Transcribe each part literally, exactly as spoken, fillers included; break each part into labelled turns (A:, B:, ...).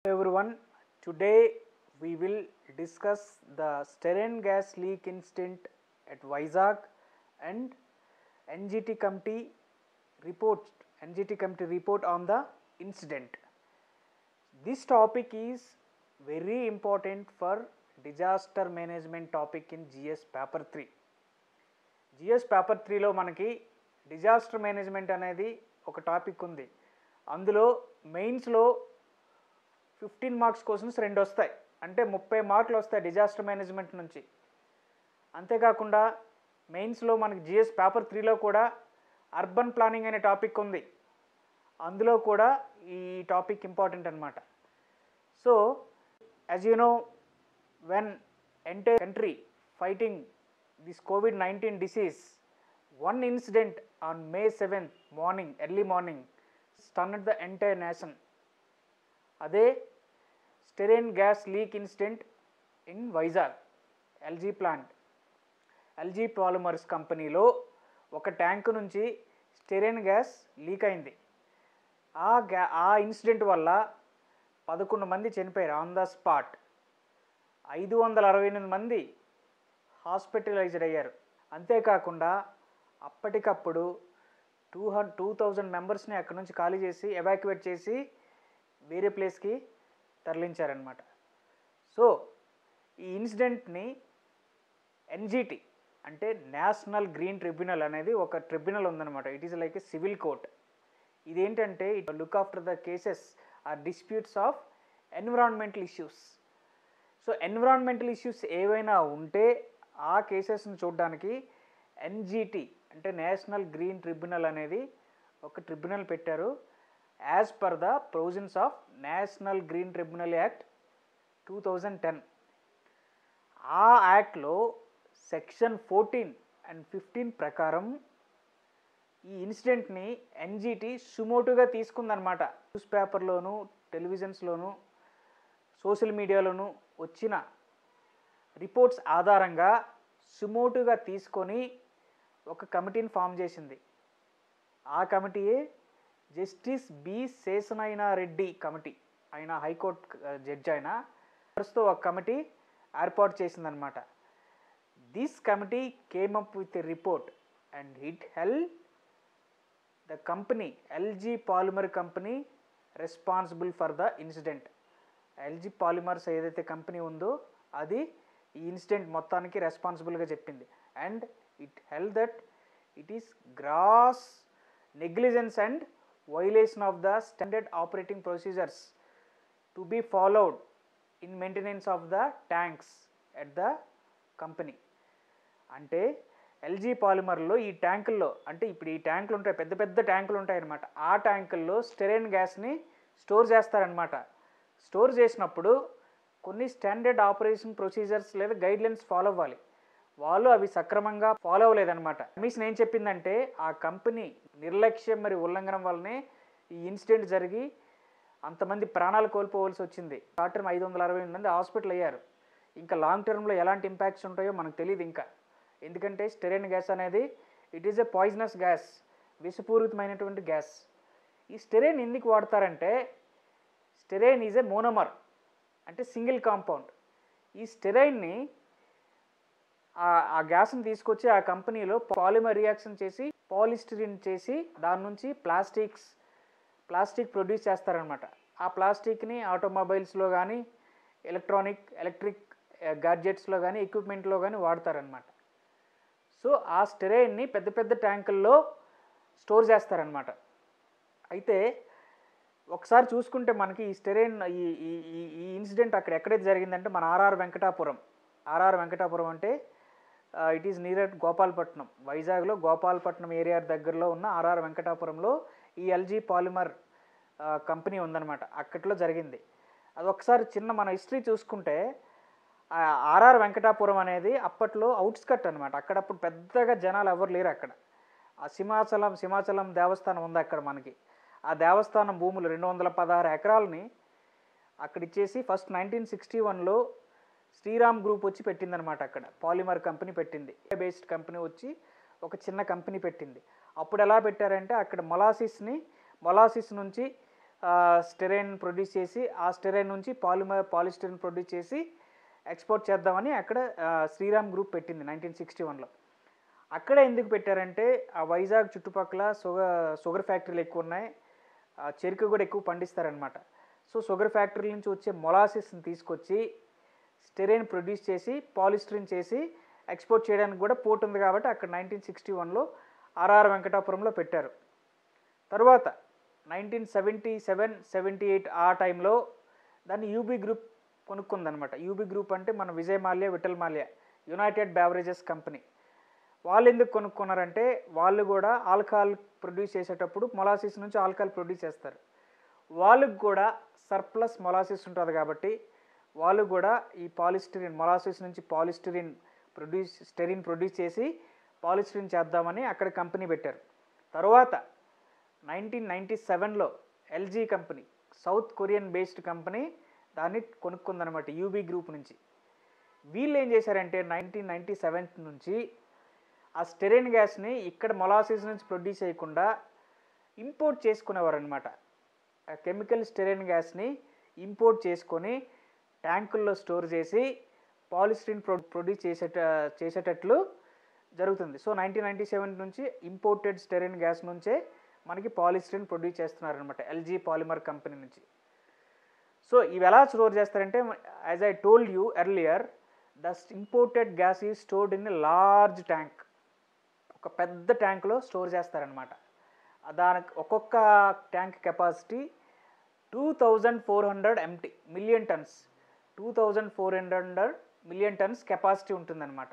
A: Everyone, today we will discuss the stearine gas leak incident at Vizag and N G T committee report N G T committee report on the incident. This topic is very important for disaster management topic in G S paper three. G S paper three లో మనకి disaster management అనేది ఒక topic ఉంది. అందులో మెయిన్స్లో fifteen marks questions రెండు వస్తాయి, అంటే ముప్పై మార్కులు వస్తాయి డిజాస్టర్ మేనేజ్మెంట్ నుంచి. అంతేకాకుండా మెయిన్స్లో మనకి జిఎస్ పేపర్ త్రీలో కూడా అర్బన్ ప్లానింగ్ అనే టాపిక్ ఉంది, అందులో కూడా ఈ టాపిక్ ఇంపార్టెంట్ అనమాట. So as you know, when entire country fighting this covid nineteen disease, one incident on May seventh morning, early morning, stunned the entire nation. అదే styrene gas leak incident in Vizag LG plant. LG polymers కంపెనీలో ఒక tank నుంచి styrene gas leak అయింది. ఆ గ్యా ఆ incident వల్ల పదకొండు మంది చనిపోయారు ఆన్ ద స్పాట్. ఐదు వందల అరవై ఎనిమిది మంది హాస్పిటలైజ్డ్ అయ్యారు. అంతేకాకుండా అప్పటికప్పుడు టూ హండ్ టూ థౌజండ్ మెంబర్స్ని అక్కడి నుంచి ఖాళీ చేసి ఎవాక్యువేట్ చేసి వేరే ప్లేస్కి తరలించారనమాట. సో ఈ ఇన్సిడెంట్ని ఎన్జిటి అంటే నేషనల్ గ్రీన్ ట్రిబ్యునల్ అనేది ఒక ట్రిబ్యునల్ ఉందన్నమాట. It is like a civil court. ఇదేంటంటే it look after the cases or disputes of environmental issues. So environmental issues ఏవైనా ఉంటే ఆ కేసెస్ని చూడడానికి ఎన్జిటి అంటే నేషనల్ గ్రీన్ ట్రిబ్యునల్ అనేది ఒక ట్రిబ్యునల్ పెట్టారు, as per the provisions of national green tribunal act two thousand ten. ఆ యాక్ట్లో సెక్షన్ ఫోర్టీన్ అండ్ ఫిఫ్టీన్ ప్రకారం ఈ ఇన్సిడెంట్ని ఎన్జిటి సుమోటుగా తీసుకుందనమాట. న్యూస్ పేపర్లోను, టెలివిజన్స్లోను, సోషల్ మీడియాలోను వచ్చిన రిపోర్ట్స్ ఆధారంగా సుమోటుగా తీసుకొని ఒక కమిటీని ఫామ్ చేసింది. ఆ కమిటీయే justice B Seshasayana Reddy committee. ఆయన హైకోర్టు జడ్జి. ఆయన తో ఒక కమిటీ ఏర్పాటు చేసిందనమాట. This committee came up with a report and it held the company LG polymer company responsible for the incident. LG polymers ఏదైతే కంపెనీ ఉందో అది ఈ ఇన్సిడెంట్ మొత్తానికి రెస్పాన్సిబుల్గా చెప్పింది. And it held that it is gross negligence and violation of the standard operating procedures to be followed in maintenance of the tanks at the company. అంటే LG పాలిమర్లో ఈ ట్యాంకుల్లో, అంటే ఇప్పుడు ఈ ట్యాంకులు ఉంటాయి, పెద్ద పెద్ద ట్యాంకులు ఉంటాయి అన్నమాట. ఆ ట్యాంకుల్లో స్టెరైన్ గ్యాస్ని స్టోర్ చేస్తారనమాట. స్టోర్ చేసినప్పుడు కొన్ని స్టాండర్డ్ ఆపరేషన్ ప్రొసీజర్స్ లేదా గైడ్లైన్స్ ఫాలో అవ్వాలి. వాళ్ళు అవి సక్రమంగా ఫాలో అవ్వలేదన్నమాట. కమిషన్ ఏం చెప్పిందంటే ఆ కంపెనీ నిర్లక్ష్యం మరి ఉల్లంఘనం వల్లనే ఈ ఇన్సిడెంట్ జరిగి అంతమంది ప్రాణాలు కోల్పోవలసి వచ్చింది. షార్ట్ టర్మ్ ఐదు వందల అరవై ఎనిమిది మంది హాస్పిటల్ అయ్యారు. ఇంకా లాంగ్ టర్మ్లో ఎలాంటి ఇంపాక్ట్స్ ఉంటాయో మనకు తెలియదు ఇంకా. ఎందుకంటే స్టెరైన్ గ్యాస్ అనేది it is a poisonous gas, విషపూరితమైనటువంటి గ్యాస్. ఈ స్టెరైన్ ఎందుకు వాడతారంటే స్టెరైన్ ఈజ్ ఎ మోనోమర్, అంటే సింగిల్ కాంపౌండ్. ఈ స్టెరైన్ని ఆ గ్యాస్ని తీసుకొచ్చి ఆ కంపెనీలో పాలిమర్ రియాక్షన్ చేసి పాలిస్టిరిన్ చేసి దాని నుంచి ప్లాస్టిక్స్ ప్లాస్టిక్ ప్రొడ్యూస్ చేస్తారనమాట. ఆ ప్లాస్టిక్ని ఆటోమొబైల్స్లో కానీ ఎలక్ట్రానిక్ ఎలక్ట్రిక్ గ్యాడ్జెట్స్లో కానీ ఎక్విప్మెంట్లో కానీ వాడతారనమాట. సో ఆ స్టెరైన్ని పెద్ద పెద్ద ట్యాంకుల్లో స్టోర్ చేస్తారనమాట. అయితే ఒకసారి చూసుకుంటే మనకి ఈ స్టెరైన్ ఈ ఈ ఈ ఇన్సిడెంట్ అక్కడ ఎక్కడైతే జరిగిందంటే మన ఆర్ఆర్ వెంకటాపురం. ఆర్ఆర్ వెంకటాపురం అంటే ఇట్ ఈజ్ నియర్ గోపాలపట్నం. వైజాగ్లో గోపాలపట్నం ఏరియా దగ్గరలో ఉన్న ఆర్ఆర్ వెంకటాపురంలో ఈ ఎల్జీ పాలిమర్ కంపెనీ ఉందన్నమాట. అక్కట్లో జరిగింది. అది ఒకసారి చిన్న మన హిస్టరీ చూసుకుంటే ఆర్ఆర్ వెంకటాపురం అనేది అప్పట్లో అవుట్స్కట్ అనమాట. అక్కడ అప్పుడు పెద్దగా జనాలు ఎవరు లేరు అక్కడ. ఆ సింహాచలం సింహాచలం దేవస్థానం ఉంది అక్కడ మనకి. ఆ దేవస్థానం భూములు రెండు వందల పదహారు ఎకరాలని అక్కడ ఇచ్చేసి ఫస్ట్ నైన్టీన్ సిక్స్టీ వన్లో శ్రీరామ్ గ్రూప్ వచ్చి పెట్టిందనమాట. అక్కడ పాలిమర్ కంపెనీ పెట్టింది. బేస్డ్ కంపెనీ వచ్చి ఒక చిన్న కంపెనీ పెట్టింది. అప్పుడు ఎలా పెట్టారంటే అక్కడ మొలాసిస్ని మొలాసిస్ నుంచి స్టెరైన్ ప్రొడ్యూస్ చేసి ఆ స్టెరైన్ నుంచి పాలిమర్ పాలిస్టెరిన్ ప్రొడ్యూస్ చేసి ఎక్స్పోర్ట్ చేద్దామని అక్కడ శ్రీరామ్ గ్రూప్ పెట్టింది నైన్టీన్ సిక్స్టీ వన్లో. అక్కడ ఎందుకు పెట్టారంటే ఆ వైజాగ్ చుట్టుపక్కల షుగర్ షుగర్ ఫ్యాక్టరీలు ఎక్కువ ఉన్నాయి, చెరుకు కూడా ఎక్కువ పండిస్తారనమాట. సో షుగర్ ఫ్యాక్టరీల నుంచి వచ్చే మొలాసిస్ని తీసుకొచ్చి స్టెరైన్ ప్రొడ్యూస్ చేసి పాలిస్టరిన్ చేసి ఎక్స్పోర్ట్ చేయడానికి కూడా పోర్ట్ ఉంది కాబట్టి అక్కడ నైన్టీన్ సిక్స్టీ వన్లో ఆర్ఆర్ వెంకటాపురంలో పెట్టారు. తర్వాత nineteen seventy seven seventy eight ఆ టైంలో దాన్ని యూబీ గ్రూప్ కొనుక్కుందనమాట. యూబీ గ్రూప్ అంటే మన Vijay Mallya, Vittal Mallya, united beverages company. వాళ్ళు ఎందుకు కొనుక్కున్నారంటే వాళ్ళు కూడా ఆల్కహాల్ ప్రొడ్యూస్ చేసేటప్పుడు మొలాసిస్ నుంచి ఆల్కహాల్ ప్రొడ్యూస్ చేస్తారు. వాళ్ళకు కూడా సర్ప్లస్ మొలాసిస్ ఉంటుంది కాబట్టి వాళ్ళు కూడా ఈ పాలిస్టరిన్ మొలాసిస్ నుంచి పాలిస్టరిన్ ప్రొడ్యూస్ స్టెరిన్ ప్రొడ్యూస్ చేసి పాలిస్టరిన్ చేద్దామని అక్కడ కంపెనీ పెట్టారు. తర్వాత నైన్టీన్ నైంటీ సెవెన్లో LG company, south Korean based company దాన్ని కొనుక్కుందనమాట యూబీ గ్రూప్ నుంచి. వీళ్ళు ఏం చేశారంటే నైన్టీన్ నైంటీ సెవెన్ నుంచి ఆ స్టెరైన్ గ్యాస్ని ఇక్కడ మొలాసిస్ నుంచి ప్రొడ్యూస్ చేయకుండా ఇంపోర్ట్ చేసుకునేవారు అనమాట. కెమికల్ స్టెరైన్ గ్యాస్ని ఇంపోర్ట్ చేసుకొని ట్యాంకుల్లో స్టోర్ చేసి పాలిస్టరిన్ ప్రొ ప్రొడ్యూస్ చేసేట చేసేటట్లు జరుగుతుంది. సో నైన్టీన్ నైంటీ సెవెన్ నుంచి ఇంపోర్టెడ్ స్టెరైన్ గ్యాస్ నుంచే మనకి పాలిస్టరిన్ ప్రొడ్యూస్ చేస్తున్నారనమాట ఎల్జీ పాలిమర్ కంపెనీ నుంచి. సో ఇవి ఎలా స్టోర్ చేస్తారంటే as I told you earlier, the imported gas is stored in a large tank. ఒక పెద్ద ట్యాంక్లో స్టోర్ చేస్తారనమాట. దానికి ఒక్కొక్క tank capacity two thousand four hundred MT million tons two thousand four hundred million tons capacity ఉంటుందన్నమాట.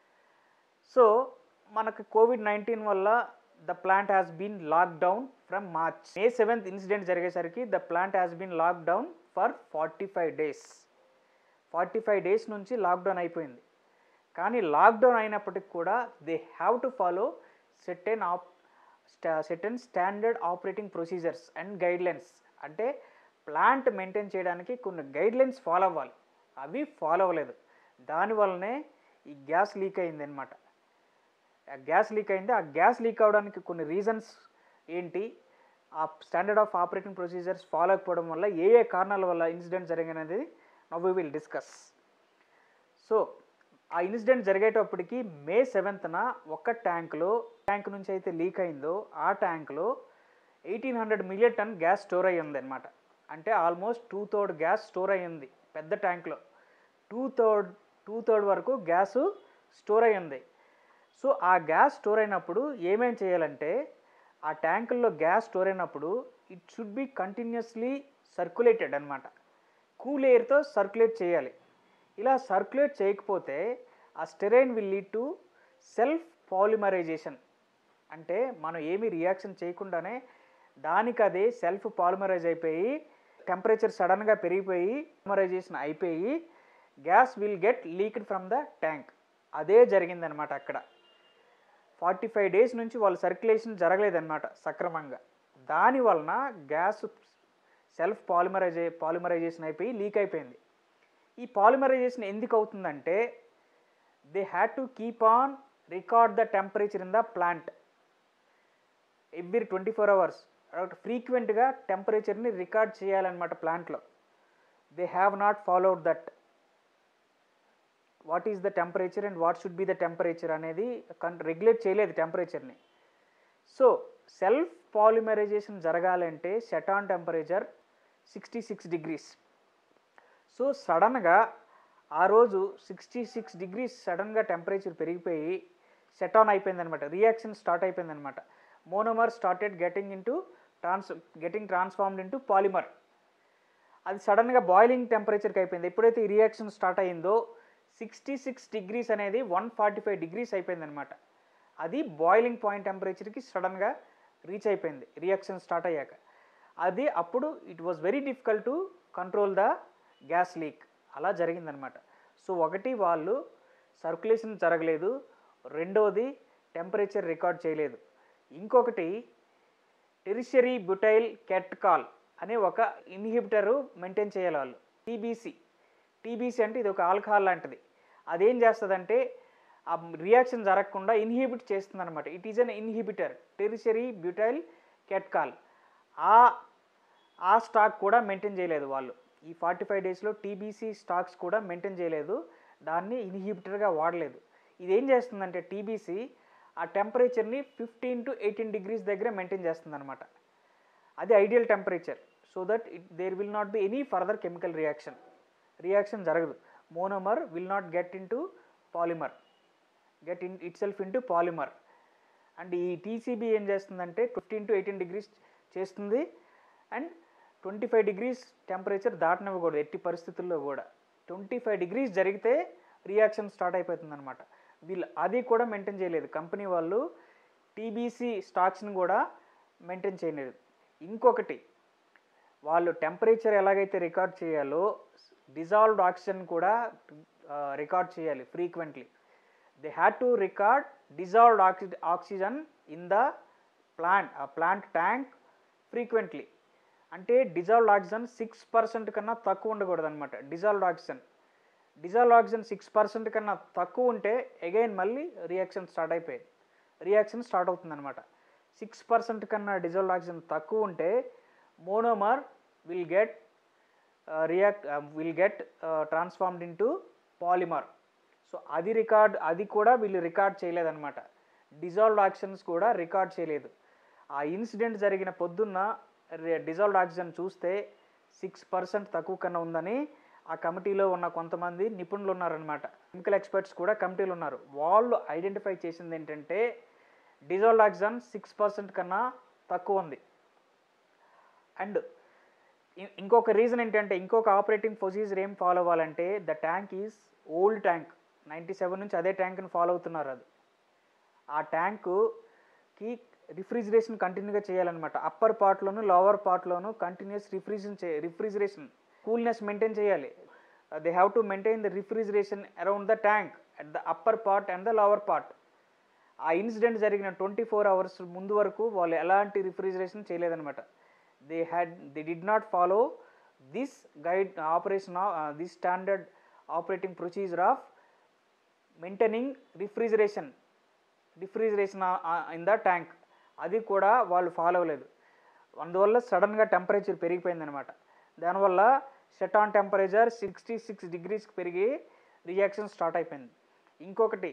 A: So మనకు covid nineteen వల్ల the plant has been lock down from March. May seventh incident జరిగేసరికి the plant has been lock down for forty five days forty five days నుంచి lockdown అయిపోయింది. కానీ lockdown అయినప్పటికి కూడా they have to follow certain ఆప్ certain standard operating procedures and guidelines. అంటే plant maintain చేయడానికి కొన్ని గైడ్లైన్స్ ఫాలో అవ్వాలి, అవి ఫాలో అవ్వలేదు. దానివల్లనే ఈ గ్యాస్ లీక్ అయింది అనమాట. ఆ గ్యాస్ లీక్ అయింది. ఆ గ్యాస్ లీక్ అవడానికి కొన్ని రీజన్స్ ఏంటి, ఆ standard of operating procedures follow అవ్వకపోవడం వల్ల ఏ ఏ కారణాల వల్ల ఇన్సిడెంట్ జరిగినది now we will discuss. So ఆ ఇన్సిడెంట్ జరిగేటప్పటికి మే సెవెంత్న ఒక్క ట్యాంకులో ట్యాంక్ నుంచి అయితే లీక్ అయిందో ఆ ట్యాంకులో eighteen hundred million ton gas store అయ్యి ఉంది అనమాట. అంటే almost two third gas store అయ్యి ఉంది పెద్ద ట్యాంక్లో. టూ థర్డ్ టూ థర్డ్ వరకు గ్యాస్ స్టోర్ అయ్యి ఉంది. సో ఆ గ్యాస్ స్టోర్ అయినప్పుడు ఏమేం చేయాలంటే ఆ ట్యాంకుల్లో గ్యాస్ స్టోర్ అయినప్పుడు it should be continuously circulated అనమాట. కూల్ ఎయిర్తో సర్క్యులేట్ చేయాలి. ఇలా సర్క్యులేట్ చేయకపోతే ఆ styrene will lead to self polymerization. అంటే మనం ఏమీ రియాక్షన్ చేయకుండానే దానికి అదే సెల్ఫ్ పాలిమరైజ్ అయిపోయి టెంపరేచర్ సడన్గా పెరిగిపోయి పాలిమరైజేషన్ అయిపోయి gas will get leaked from the tank. అదే జరిగిందనమాట అక్కడ. ఫార్టీ ఫైవ్ డేస్ నుంచి వాళ్ళ సర్క్యులేషన్ జరగలేదన్నమాట సక్రమంగా. దానివలన గ్యాస్ సెల్ఫ్ పాలిమరైజే పాలిమరైజేషన్ అయిపోయి లీక్ అయిపోయింది. ఈ పాలిమరైజేషన్ ఎందుకు అవుతుందంటే they had to keep on record the temperature in the plant every twenty four hours. ఫ్రీక్వెంట్గా టెంపరేచర్ని రికార్డ్ చేయాలన్నమాట ప్లాంట్లో. They have not followed that. What is the temperature and what should be the temperature అనేది regulate చేయలేదు టెంపరేచర్ని. So self polymerization జరగాలంటే set on temperature sixty six degrees. So సడన్గా ఆ రోజు సిక్స్టీ సిక్స్ డిగ్రీస్ సడన్గా టెంపరేచర్ పెరిగిపోయి సెట్ ఆన్ అయిపోయింది అనమాట. రియాక్షన్ స్టార్ట్ అయిపోయింది అనమాట. Monomer started getting into trans getting transformed into polymer. అది సడన్గా బాయిలింగ్ టెంపరేచర్కి అయిపోయింది. ఎప్పుడైతే ఈ రియాక్షన్ స్టార్ట్ అయిందో సిక్స్టీ సిక్స్ డిగ్రీస్ అనేది వన్ ఫార్టీ ఫైవ్ డిగ్రీస్ అయిపోయింది అనమాట. అది బాయిలింగ్ పాయింట్ టెంపరేచర్కి సడన్గా రీచ్ అయిపోయింది రియాక్షన్ స్టార్ట్ అయ్యాక. అది అప్పుడు it was very difficult to control the gas leak. అలా జరిగిందనమాట. సో ఒకటి వాళ్ళు సర్క్యులేషన్ జరగలేదు, రెండోది టెంపరేచర్ రికార్డ్ చేయలేదు, ఇంకొకటి టెరిషరీ బ్యూటైల్ క్యాటకాల్ అనే ఒక ఇన్హిబిటర్ మెయింటైన్ చేయాలి వాళ్ళు. టీబీసీ టీబీసీ అంటే ఇది ఒక ఆల్కహాల్ లాంటిది. అదేం చేస్తుందంటే ఆ రియాక్షన్ జరగకుండా ఇన్హిబిట్ చేస్తుంది అనమాట. It is an inhibitor, tertiary butyl catechol. ఆ ఆ స్టాక్ కూడా మెయింటైన్ చేయలేదు వాళ్ళు. ఈ ఫార్టీ ఫైవ్ డేస్లో టీబీసీ స్టాక్స్ కూడా మెయింటైన్ చేయలేదు, దాన్ని ఇన్హిబిటర్గా వాడలేదు. ఇదేం చేస్తుందంటే టీబీసీ ఆ టెంపరేచర్ని ఫిఫ్టీన్ టు ఎయిటీన్ డిగ్రీస్ దగ్గర మెయింటైన్ చేస్తుంది అనమాట. అది ideal temperature. So that it there will not be any further chemical reaction reaction జరగదు. Monomer will not get into polymer get in it self in to polymer. And ఈ TCB ఏం చేస్తుందంటే fifteen to eighteen degrees చేస్తుంది, and twenty five degrees temperature దాటనివ్వకూడదు ఎట్టి పరిస్థితుల్లో కూడా. Twenty five degrees జరిగితే రియాక్షన్ స్టార్ట్ అయిపోతుంది అనమాట. వీళ్ళు అది కూడా మెయింటైన్ చేయలేదు, కంపెనీ వాళ్ళు టీబీసీ స్టాక్స్ని కూడా మెయింటైన్ చేయలేదు. ఇంకొకటి, వాళ్ళు టెంపరేచర్ ఎలాగైతే రికార్డ్ చేయాలో డిజాల్వ్డ్ ఆక్సిజన్ కూడా రికార్డ్ చేయాలి frequently. They had to record dissolved oxy oxygen in the plant plant tank frequently. అంటే డిజాల్వ్డ్ ఆక్సిజన్ సిక్స్ పర్సెంట్ కన్నా తక్కువ ఉండకూడదు అనమాట. Dissolved oxygen dissolved oxygen six percent కన్నా తక్కువ ఉంటే అగైన్ మళ్ళీ రియాక్షన్ స్టార్ట్ అయిపోయింది రియాక్షన్ స్టార్ట్ అవుతుంది అనమాట. సిక్స్ పర్సెంట్ కన్నా డిజాల్వ్డ్ ఆక్సిజన్ తక్కువ ఉంటే monomer will get react will get transformed into polymer. So అది రికార్డ్ అది కూడా వీళ్ళు రికార్డ్ చేయలేదన్నమాట. డిజాల్వ్డ్ ఆక్సిజన్స్ కూడా రికార్డ్ చేయలేదు. ఆ ఇన్సిడెంట్ జరిగిన పొద్దున్న డిజాల్వ్డ్ ఆక్సిజన్ చూస్తే సిక్స్ పర్సెంట్ తక్కువ కన్నా ఉందని ఆ కమిటీలో ఉన్న కొంతమంది నిపుణులు ఉన్నారనమాట, కెమికల్ ఎక్స్పర్ట్స్ కూడా కమిటీలు ఉన్నారు. వాళ్ళు ఐడెంటిఫై చేసింది ఏంటంటే డిజాల్వ్డ్ ఆక్సిజన్ సిక్స్ పర్సెంట్ కన్నా తక్కువ ఉంది. అండ్ ఇంకొక రీజన్ ఏంటంటే, ఇంకొక ఆపరేటింగ్ ప్రొసీజర్ ఏం ఫాలో అవ్వాలంటే, the tank is old tank, ninety seven నుంచి అదే ట్యాంక్ని ఫాలో అవుతున్నారు. అది ఆ ట్యాంకుకి రిఫ్రిజిరేషన్ కంటిన్యూగా చేయాలన్నమాట. అప్పర్ పార్ట్లోను లోవర్ పార్ట్లోను కంటిన్యూస్ రిఫ్రిజరేషన్ చే రిఫ్రిజిరేషన్ కూల్నెస్ మెయింటైన్ చేయాలి. They have to maintain the refrigeration around the tank at the upper part and the lower part. ఆ ఇన్సిడెంట్ జరిగిన ట్వంటీ ఫోర్ అవర్స్ ముందు వరకు వాళ్ళు ఎలాంటి రిఫ్రిజిరేషన్ చేయలేదన్నమాట. They had they did not follow this guide operation this standard operating procedure of maintaining refrigeration refrigeration in the tank. అది కూడా వాళ్ళు ఫాలో అవ్వలేదు. అందువల్ల సడన్గా టెంపరేచర్ పెరిగిపోయిందనమాట. దానివల్ల set on temperature sixty six డిగ్రీస్కి పెరిగి రియాక్షన్ స్టార్ట్ అయిపోయింది. ఇంకొకటి,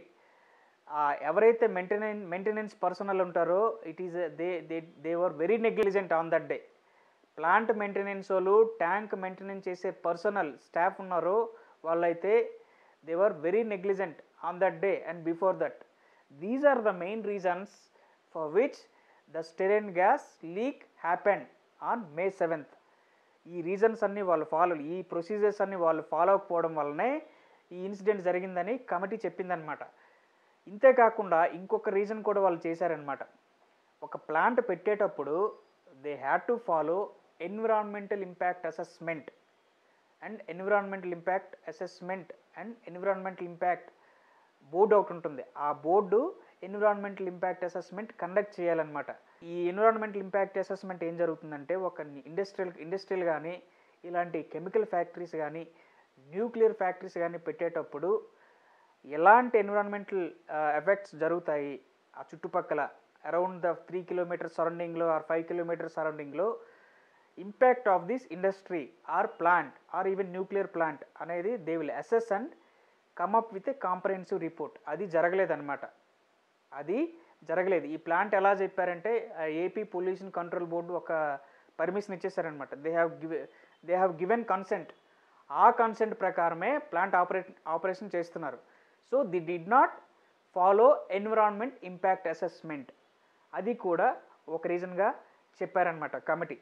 A: ఎవరైతే మెయింటెనెన్ మెయింటెనెన్స్ పర్సనల్ ఉంటారో it is they they they were very negligent on that day. Plant maintenance వాళ్ళు, ట్యాంక్ మెయింటెనెన్స్ చేసే పర్సనల్ స్టాఫ్ ఉన్నారో వాళ్ళైతే they were very negligent on that day and before that. These are the main reasons for which the styrene gas leak happened on May seventh. ఈ reasons అన్నీ వాళ్ళు follow ఈ procedures అన్నీ వాళ్ళు follow అవ్వకపోవడం వల్లనే ఈ ఇన్సిడెంట్ జరిగిందని కమిటీ చెప్పిందనమాట. ఇంతేకాకుండా ఇంకొక రీజన్ కూడా వాళ్ళు చేశారనమాట. ఒక ప్లాంట్ పెట్టేటప్పుడు they had to follow environmental impact assessment and environmental impact assessment and environmental impact board ఒకటి ఉంటుంది. ఆ board environmental impact assessment conduct చేయాలన్నమాట. ఈ ఎన్విరాన్మెంటల్ ఇంపాక్ట్ అసెస్మెంట్ ఏం జరుగుతుందంటే, ఒక ఇండస్ట్రియల్ ఇండస్ట్రియల్ కానీ ఇలాంటి కెమికల్ ఫ్యాక్టరీస్ కానీ న్యూక్లియర్ ఫ్యాక్టరీస్ కానీ పెట్టేటప్పుడు ఎలాంటి ఎన్విరాన్మెంటల్ ఎఫెక్ట్స్ జరుగుతాయి ఆ చుట్టుపక్కల అరౌండ్ ద త్రీ కిలోమీటర్ సరౌండింగ్లో ఆర్ ఫైవ్ కిలోమీటర్ సరౌండింగ్లో, impact of this industry or plant or even nuclear plant అనేది they will assess and come up with a comprehensive report. అది జరగలేదన్నమాట. అది జరగలేదు. ఈ ప్లాంట్ ఎలా చెప్పారంటే, ఏపీ పొల్యూషన్ కంట్రోల్ బోర్డు ఒక పర్మిషన్ ఇచ్చేసారనమాట. They have give they have given consent. ఆ కన్సెంట్ ప్రకారమే ప్లాంట్ ఆపరేట్ ఆపరేషన్ చేస్తున్నారు. So the did not follow environment impact assessment. అది కూడా ఒక రీజన్గా చెప్పారనమాట కమిటీ.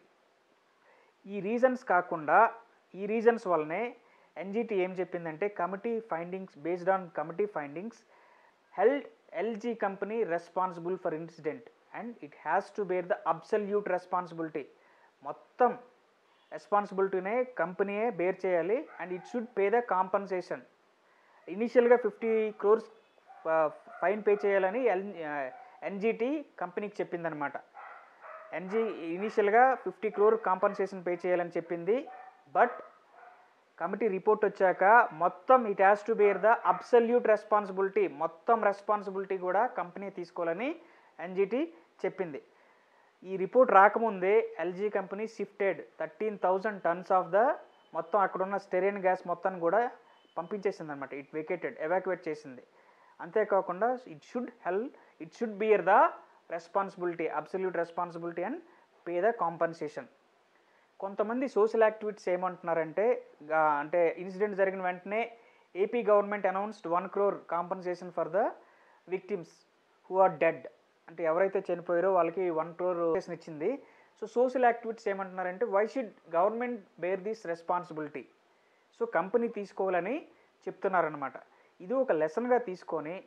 A: ఈ రీజన్స్ కాకుండా ఈ రీజన్స్ వల్లనే ఎన్జిటి ఏం చెప్పిందంటే, committee findings based on committee findings held LG company responsible for incident and it has to bear the absolute responsibility. మొత్తం రెస్పాన్సిబిలిటీనే కంపెనీయే బేర్ చేయాలి and it should pay the compensation. ఇనీషియల్గా ఫిఫ్టీ క్రోర్స్ ఫైన్ పే చేయాలని L NGT కంపెనీకి చెప్పిందనమాట. NG ఇనీషియల్గా fifty crore compensation pay చేయాలని చెప్పింది. బట్ కమిటీ రిపోర్ట్ వచ్చాక మొత్తం it has to bear the absolute responsibility, మొత్తం రెస్పాన్సిబిలిటీ కూడా కంపెనీ తీసుకోవాలని ఎన్జిటి చెప్పింది. ఈ రిపోర్ట్ రాకముందే LG company shifted thirteen thousand tons of the మొత్తం అక్కడున్న స్టెరైన్ గ్యాస్ మొత్తాన్ని కూడా పంపించేసింది అనమాట. ఇట్ వెకేటెడ్ ఎవాక్యువేట్ చేసింది. అంతేకాకుండా ఇట్ షుడ్ హెల్ it should bear the responsibility absolute responsibility and pay the compensation. కొంతమంది సోషల్ యాక్టివిటీస్ ఏమంటున్నారంటే అంటే ఇన్సిడెంట్ జరిగిన వెంటనే AP government announced one crore compensation for the victims who are dead. అంటే ఎవరైతే చనిపోయారో వాళ్ళకి వన్ క్రోర్ ఇచ్చింది. సో సోషల్ యాక్టివిటీస్ ఏమంటున్నారంటే why should government bear this responsibility. So company తీసుకోవాలని చెప్తున్నారనమాట. ఇది ఒక లెసన్గా తీసుకొని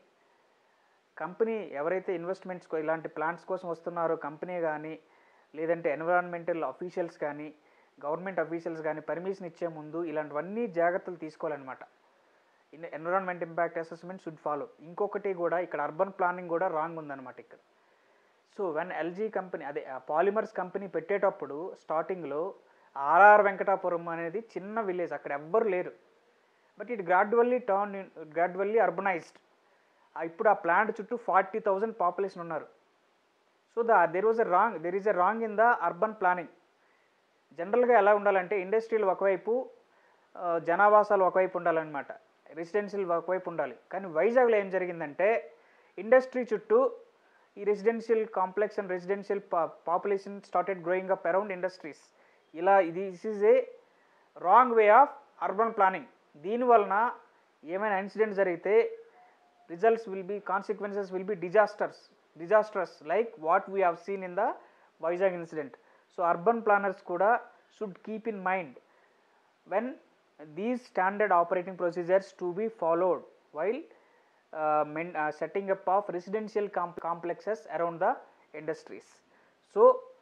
A: కంపెనీ ఎవరైతే ఇన్వెస్ట్మెంట్స్ ఇలాంటి ప్లాంట్స్ కోసం వస్తున్నారో కంపెనీ కానీ లేదంటే ఎన్విరాన్మెంటల్ అఫీషియల్స్ కానీ గవర్నమెంట్ అఫీషియల్స్ కానీ పర్మిషన్ ఇచ్చే ముందు ఇలాంటివన్నీ జాగ్రత్తలు తీసుకోవాలన్నమాట. Environment impact assessment should follow. ఇంకొకటి కూడా ఇక్కడ అర్బన్ ప్లానింగ్ కూడా రాంగ్ ఉందన్నమాట ఇక్కడ. సో వెన్ ఎల్జీ కంపెనీ అదే పాలిమర్స్ కంపెనీ పెట్టేటప్పుడు స్టార్టింగ్లో ఆర్ఆర్ వెంకటాపురం అనేది చిన్న విలేజ్, అక్కడ ఎవ్వరు లేరు. But it gradually turn gradually urbanized. ఇప్పుడు ఆ ప్లాంట్ చుట్టూ ఫార్టీ థౌజండ్ పాపులేషన్ ఉన్నారు. So the there was a wrong there is a wrong in the urban planning. జనరల్గా ఎలా ఉండాలంటే ఇండస్ట్రియల్ ఒకవైపు జనావాసాలు ఒకవైపు ఉండాలన్నమాట, రెసిడెన్షియల్ ఒకవైపు ఉండాలి. కానీ వైజాగ్లో ఏం జరిగిందంటే ఇండస్ట్రీ చుట్టూ ఈ రెసిడెన్షియల్ కాంప్లెక్స్ అండ్ రెసిడెన్షియల్ పా population started growing up around industries. ఇలా ఇది this is a wrong way of urban planning. దీనివలన ఏమైనా ఇన్సిడెంట్ జరిగితే results will be consequences will be disasters disasters like what we have seen in the Vizag incident. So urban planners కూడా should keep in mind when these standard operating procedures to be followed while uh, men, uh, setting up of residential com complexes around the industries. So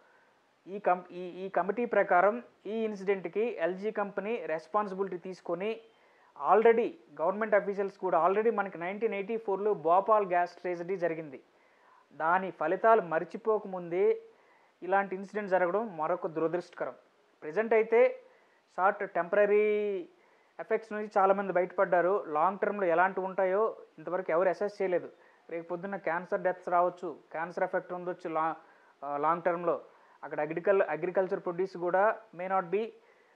A: ఈ కం ఈ ఈ committee ప్రకారం ఈ ఇన్సిడెంట్కి LG company responsibility తీసుకొని already government officials కూడా already మనకి nineteen eighty ఫోర్లో భోపాల్ గ్యాస్ ట్రేజడీ జరిగింది. దాని ఫలితాలు మర్చిపోకముందే ఇలాంటి ఇన్సిడెంట్ జరగడం మరొక దురదృష్టకరం. ప్రజెంట్ అయితే షార్ట్ టెంపరీ ఎఫెక్ట్స్ నుంచి చాలామంది బయటపడ్డారు. లాంగ్ టర్మ్లో ఎలాంటి ఉంటాయో ఇంతవరకు ఎవరు అసెస్ చేయలేదు. రేపు పొద్దున్న క్యాన్సర్ డెత్స్ రావచ్చు, క్యాన్సర్ ఎఫెక్ట్ ఉండొచ్చు లా లాంగ్ టర్మ్లో. అక్కడ అగ్రికల్ అగ్రికల్చర్ ప్రొడ్యూస్ కూడా may not be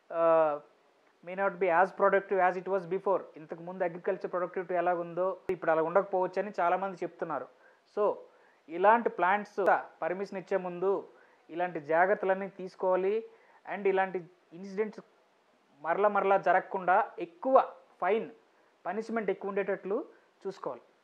A: may not be as productive as it was before. ఇంతకు ముందు అగ్రికల్చర్ ప్రొడక్టివిటీ ఎలా ఉందో ఇప్పుడు అలా ఉండకపోవచ్చు అని చాలామంది చెప్తున్నారు. సో ఇలాంటి ప్లాంట్స్ పర్మిషన్ ఇచ్చే ముందు ఇలాంటి జాగ్రత్తలన్నీ తీసుకోవాలి. అండ్ ఇలాంటి ఇన్సిడెంట్స్ మరలా మరలా జరగకుండా ఎక్కువ ఫైన్ పనిష్మెంట్ ఎక్కువ ఉండేటట్లు చూసుకోవాలి.